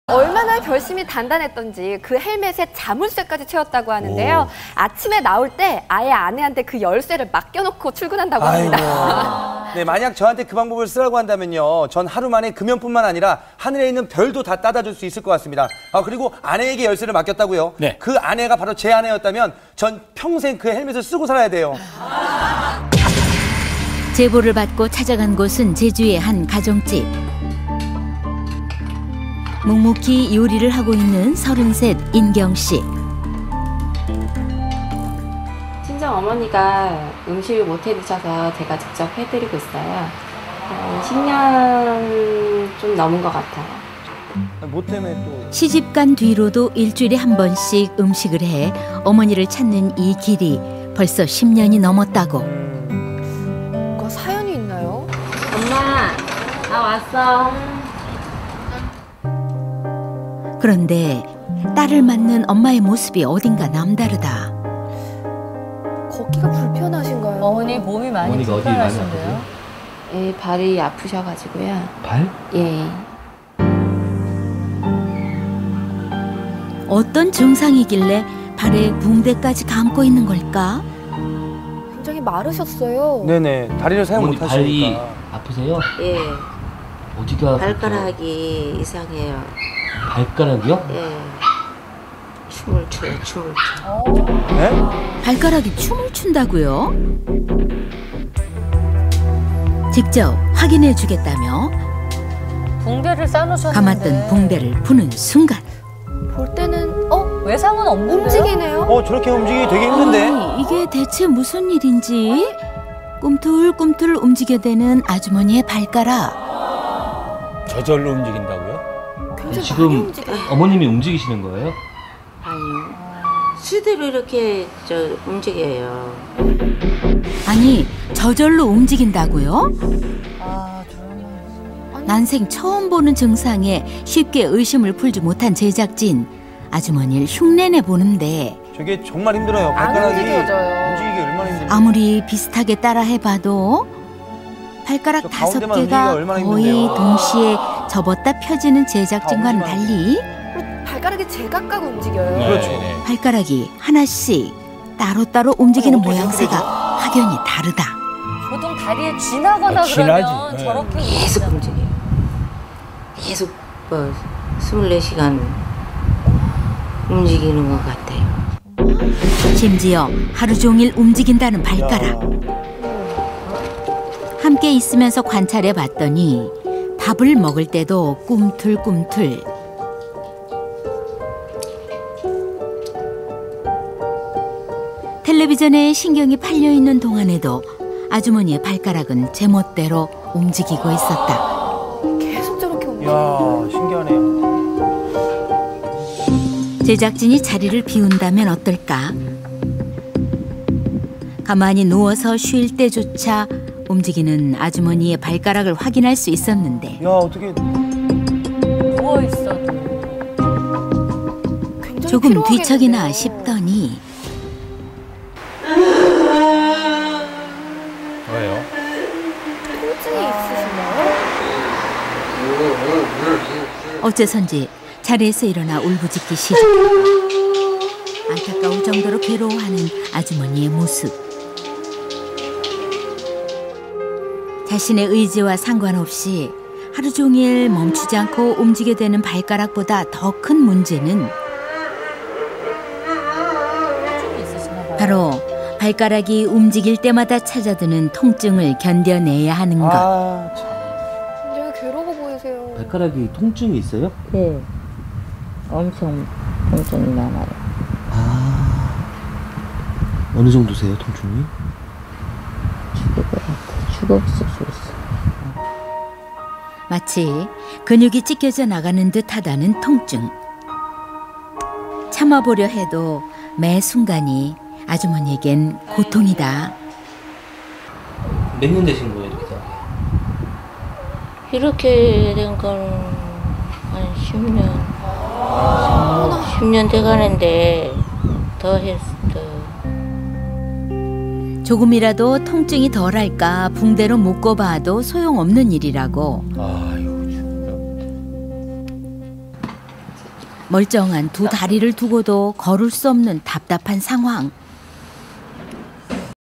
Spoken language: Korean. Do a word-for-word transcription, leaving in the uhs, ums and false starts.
얼마나 결심이 단단했던지 그 헬멧에 자물쇠까지 채웠다고 하는데요. 오. 아침에 나올 때 아예 아내한테 그 열쇠를 맡겨놓고 출근한다고 합니다. 네, 만약 저한테 그 방법을 쓰라고 한다면요. 전 하루 만에 금연뿐만 아니라 하늘에 있는 별도 다 따다 줄 수 있을 것 같습니다. 아, 그리고 아내에게 열쇠를 맡겼다고요. 네. 그 아내가 바로 제 아내였다면 전 평생 그 헬멧을 쓰고 살아야 돼요. 제보를 받고 찾아간 곳은 제주의 한 가정집. 묵묵히 요리를 하고 있는 서른셋 인경 씨. 친정 어머니가 음식을 못 해드셔서 제가 직접 해드리고 있어요. 한 십 년 좀 넘은 것 같아요. 뭐 때문에 또... 시집간 뒤로도 일주일에 한 번씩 음식을 해 어머니를 찾는 이 길이 벌써 십 년이 넘었다고. 뭔가 사연이 있나요? 엄마, 나 왔어. 그런데 딸을 맞는 엄마의 모습이 어딘가 남다르다. 걷기가 불편하신가요? 어머니 몸이 많이 불편하신데요? 예, 발이 아프셔가지고요. 발? 예. 어떤 증상이길래 발에 붕대까지 감고 있는 걸까? 굉장히 마르셨어요. 네네, 다리를 사용 못 하시니까. 발이 아프세요? 예. 어디가 발가락이 아프세요? 이상해요. 발가락이요? 예. 춤을 춰요, 춤을 춰. 네? 발가락이 춤을 춘다고요? 직접 확인해 주겠다며 붕대를 싸놓으셨는데 감았던 붕대를 푸는 순간 볼 때는 어? 외상은 없는데요? 움직이네요? 어, 저렇게 움직이기 되게 힘든데? 아니, 이게 대체 무슨 일인지 꿈틀꿈틀 움직여대는 아주머니의 발가락. 저절로 움직인다고요? 굉장히 지금 많이 움직여요. 어머님이 움직이시는 거예요? 아니요. 수대로 이렇게 저 움직여요. 아니 저절로 움직인다고요? 아, 정말. 난생 처음 보는 증상에 쉽게 의심을 풀지 못한 제작진. 아주머니를 흉내내 보는데 저게 정말 힘들어요. 안 발가락이 움직여져요. 움직이기 얼마나 힘든지. 아무리 비슷하게 따라해봐도 발가락 저 다섯 가운데만 개가 움직이기가 얼마나 거의 힘든데요. 동시에 접었다 펴지는 제작진과는 아, 달리 발가락이 제각각 움직여요. 네, 그렇죠. 네. 발가락이 하나씩 따로따로 움직이는 어, 어떻게 모양새가 확연히 다르다. 보통 다리에 쥐나거나 아, 쥐나지. 그러면 네. 저렇게 계속 움직여요. 계속 뭐 스물네 시간 움직이는 것 같아요. 심지어 하루 종일 움직인다는 발가락. 함께 있으면서 관찰해 봤더니 밥을 먹을 때도 꿈틀꿈틀. 텔레비전에 신경이 팔려 있는 동안에도 아주머니의 발가락은 제멋대로 움직이고 있었다. 계속 저렇게 움직여요. 이야, 신기하네요. 제작진이 자리를 비운다면 어떨까? 가만히 누워서 쉴 때조차 움직이는 아주머니의 발가락을 확인할 수 있었는데 야, 어떻게... 누워 있어도 굉장히 조금 피로하겠는데요. 뒤척이나 싶더니 왜요? 통증이 있으신가요? 어째선지 자리에서 일어나 울부짖기 시작. 안타까울 정도로 괴로워하는 아주머니의 모습. 자신의 의지와 상관없이 하루 종일 멈추지 않고 움직이게 되는 발가락보다 더 큰 문제는 바로 발가락이 움직일 때마다 찾아드는 통증을 견뎌내야 하는 것. 아, 참. 굉장히 괴로워 보이세요. 발가락이 통증이 있어요? 네. 엄청 통증이 많아요. 아, 어느 정도세요, 통증이? 죽을 것 같아. 죽었어, 죽었어. 마치 근육이 찢겨져 나가는 듯하다는 통증. 참아보려 해도 매 순간이 아주머니에겐 고통이다. 몇 년 되신 거예요, 이렇게? 이렇게 된 건 한 십 년. 십 년 돼가는데 더 했어. 조금이라도 통증이 덜할까 붕대로 묶어봐도 소용없는 일이라고. 아유, 진짜. 멀쩡한 두 다리를 두고도 걸을 수 없는 답답한 상황.